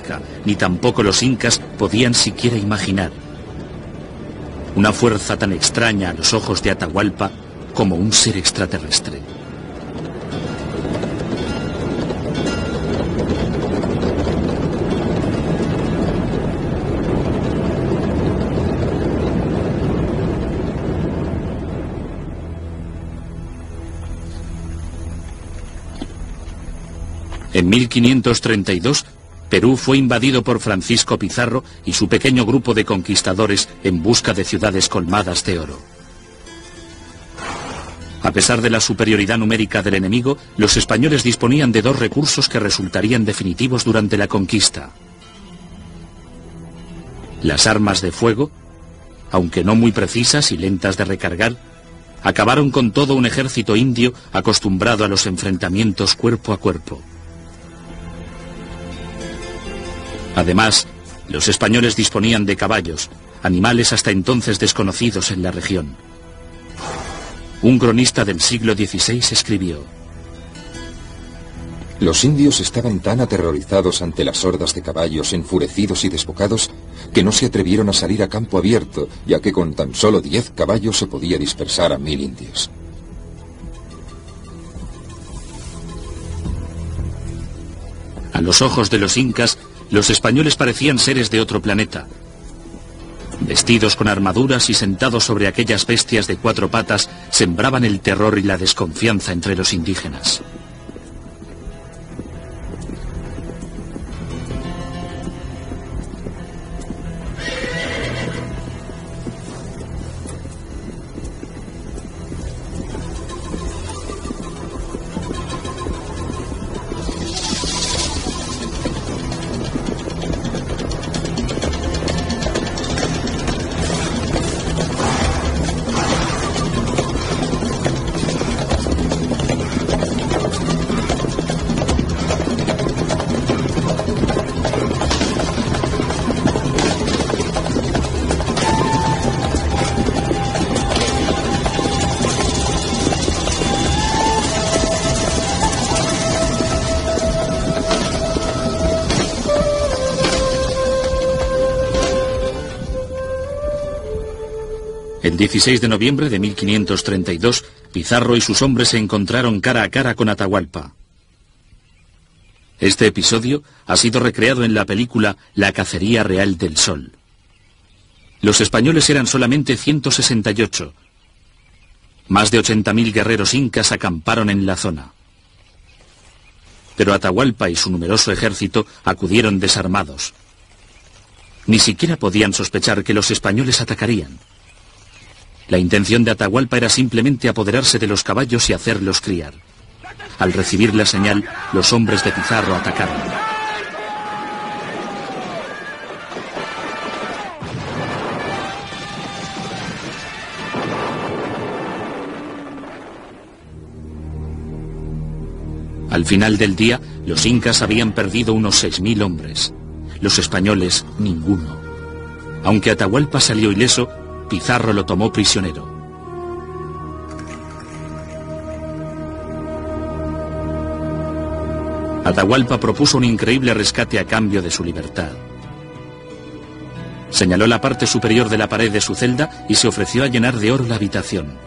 Nazca, ni tampoco los incas podían siquiera imaginar. Una fuerza tan extraña a los ojos de Atahualpa como un ser extraterrestre. En 1532, Perú fue invadido por Francisco Pizarro y su pequeño grupo de conquistadores en busca de ciudades colmadas de oro. A pesar de la superioridad numérica del enemigo, los españoles disponían de dos recursos que resultarían definitivos durante la conquista. Las armas de fuego, aunque no muy precisas y lentas de recargar, acabaron con todo un ejército indio acostumbrado a los enfrentamientos cuerpo a cuerpo. Además, los españoles disponían de caballos, animales hasta entonces desconocidos en la región. Un cronista del siglo XVI escribió: los indios estaban tan aterrorizados ante las hordas de caballos enfurecidos y desbocados que no se atrevieron a salir a campo abierto, ya que con tan solo 10 caballos se podía dispersar a 1000 indios. A los ojos de los incas, los españoles parecían seres de otro planeta. Vestidos con armaduras y sentados sobre aquellas bestias de 4 patas, sembraban el terror y la desconfianza entre los indígenas. El 16 de noviembre de 1532, Pizarro y sus hombres se encontraron cara a cara con Atahualpa. Este episodio ha sido recreado en la película La cacería real del sol. Los españoles eran solamente 168. Más de 80.000 guerreros incas acamparon en la zona. Pero Atahualpa y su numeroso ejército acudieron desarmados. Ni siquiera podían sospechar que los españoles atacarían. La intención de Atahualpa era simplemente apoderarse de los caballos y hacerlos criar. Al recibir la señal, los hombres de Pizarro atacaron. Al final del día, los incas habían perdido unos 6.000 hombres. Los españoles, ninguno. Aunque Atahualpa salió ileso, Pizarro lo tomó prisionero. Atahualpa propuso un increíble rescate a cambio de su libertad. Señaló la parte superior de la pared de su celda y se ofreció a llenar de oro la habitación.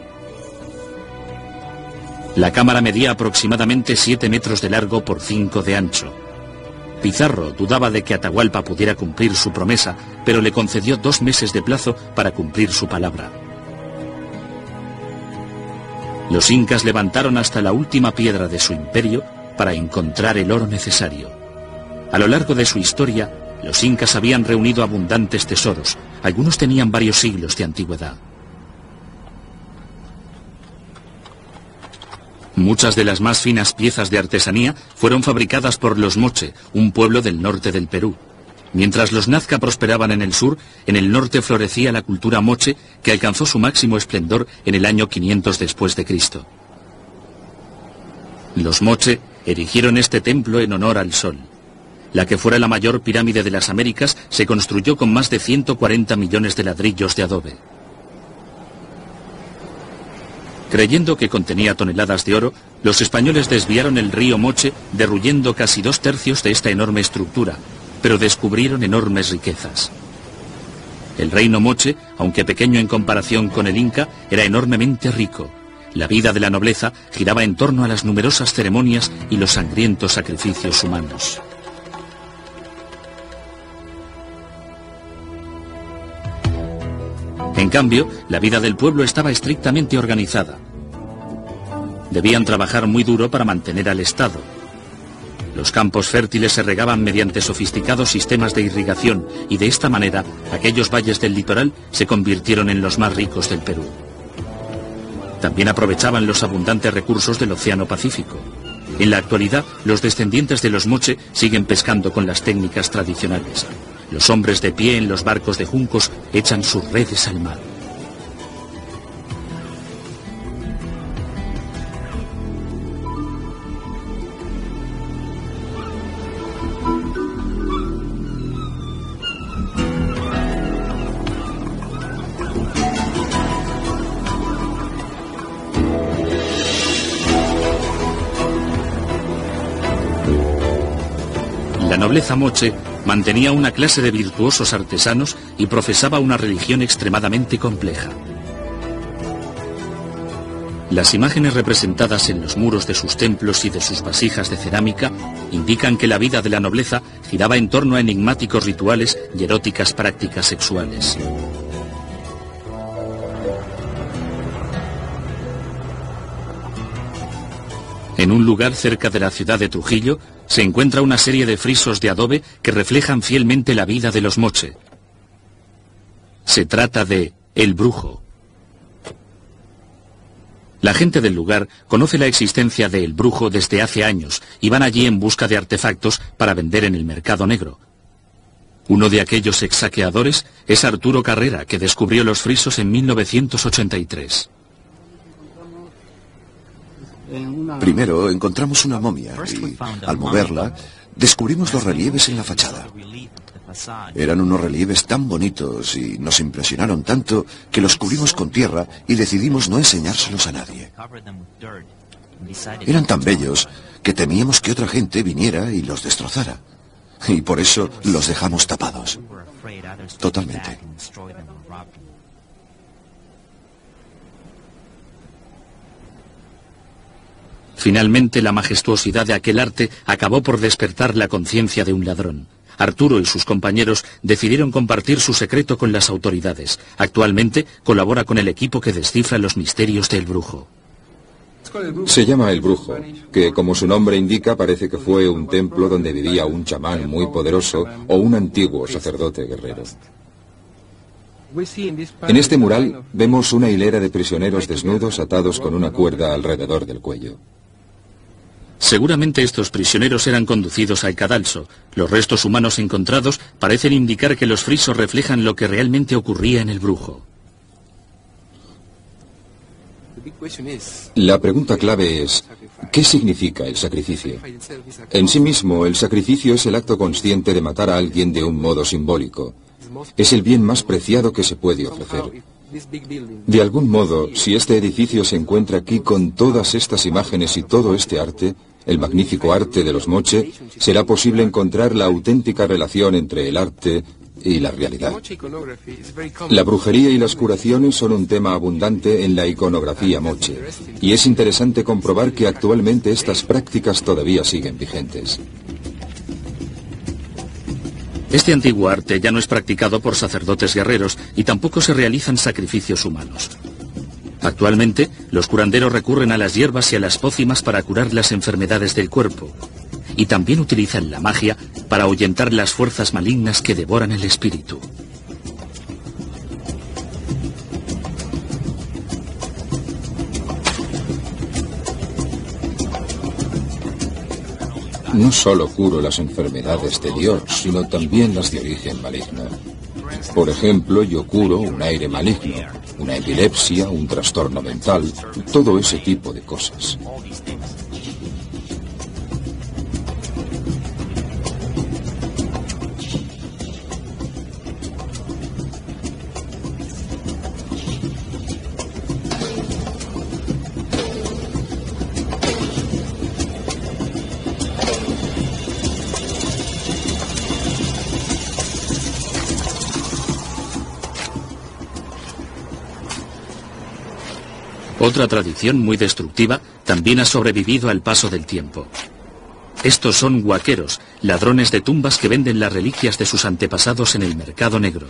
La cámara medía aproximadamente 7 metros de largo por 5 de ancho. Pizarro dudaba de que Atahualpa pudiera cumplir su promesa, pero le concedió 2 meses de plazo para cumplir su palabra. Los incas levantaron hasta la última piedra de su imperio para encontrar el oro necesario. A lo largo de su historia, los incas habían reunido abundantes tesoros. Algunos tenían varios siglos de antigüedad. Muchas de las más finas piezas de artesanía fueron fabricadas por los Moche, un pueblo del norte del Perú. Mientras los Nazca prosperaban en el sur, en el norte florecía la cultura Moche, que alcanzó su máximo esplendor en el año 500 después de Cristo. Los Moche erigieron este templo en honor al sol. La que fuera la mayor pirámide de las Américas se construyó con más de 140 millones de ladrillos de adobe. Creyendo que contenía toneladas de oro, los españoles desviaron el río Moche, derruyendo casi 2/3 de esta enorme estructura, pero descubrieron enormes riquezas. El reino moche, aunque pequeño en comparación con el Inca, era enormemente rico. La vida de la nobleza giraba en torno a las numerosas ceremonias y los sangrientos sacrificios humanos. En cambio, la vida del pueblo estaba estrictamente organizada. Debían trabajar muy duro para mantener al Estado. Los campos fértiles se regaban mediante sofisticados sistemas de irrigación y de esta manera aquellos valles del litoral se convirtieron en los más ricos del Perú. También aprovechaban los abundantes recursos del Océano Pacífico. En la actualidad, los descendientes de los moche siguen pescando con las técnicas tradicionales. Los hombres de pie en los barcos de juncos echan sus redes al mar. La nobleza moche mantenía una clase de virtuosos artesanos y profesaba una religión extremadamente compleja. Las imágenes representadas en los muros de sus templos y de sus vasijas de cerámica indican que la vida de la nobleza giraba en torno a enigmáticos rituales y eróticas prácticas sexuales. En un lugar cerca de la ciudad de Trujillo se encuentra una serie de frisos de adobe que reflejan fielmente la vida de los moche. Se trata de El Brujo. La gente del lugar conoce la existencia de El Brujo desde hace años y van allí en busca de artefactos para vender en el mercado negro. Uno de aquellos ex saqueadores es Arturo Carrera, que descubrió los frisos en 1983. Primero encontramos una momia y, al moverla, descubrimos los relieves en la fachada. Eran unos relieves tan bonitos y nos impresionaron tanto que los cubrimos con tierra y decidimos no enseñárselos a nadie. Eran tan bellos que temíamos que otra gente viniera y los destrozara. Y por eso los dejamos tapados. Totalmente. Finalmente, la majestuosidad de aquel arte acabó por despertar la conciencia de un ladrón. Arturo y sus compañeros decidieron compartir su secreto con las autoridades. Actualmente colabora con el equipo que descifra los misterios del Brujo. Se llama El Brujo, que como su nombre indica parece que fue un templo donde vivía un chamán muy poderoso o un antiguo sacerdote guerrero. En este mural vemos una hilera de prisioneros desnudos atados con una cuerda alrededor del cuello. Seguramente estos prisioneros eran conducidos al cadalso. Los restos humanos encontrados parecen indicar que los frisos reflejan lo que realmente ocurría en El Brujo. La pregunta clave es, ¿qué significa el sacrificio? En sí mismo, el sacrificio es el acto consciente de matar a alguien de un modo simbólico. Es el bien más preciado que se puede ofrecer. De algún modo, si este edificio se encuentra aquí con todas estas imágenes y todo este arte, el magnífico arte de los moche, será posible encontrar la auténtica relación entre el arte y la realidad. La brujería y las curaciones son un tema abundante en la iconografía moche, y es interesante comprobar que actualmente estas prácticas todavía siguen vigentes. Este antiguo arte ya no es practicado por sacerdotes guerreros y tampoco se realizan sacrificios humanos. Actualmente, los curanderos recurren a las hierbas y a las pócimas para curar las enfermedades del cuerpo. Y también utilizan la magia para ahuyentar las fuerzas malignas que devoran el espíritu. No solo curo las enfermedades de Dios, sino también las de origen maligno. Por ejemplo, yo curo un aire maligno, una epilepsia, un trastorno mental, todo ese tipo de cosas. Otra tradición muy destructiva también ha sobrevivido al paso del tiempo. Estos son huaqueros, ladrones de tumbas que venden las reliquias de sus antepasados en el mercado negro.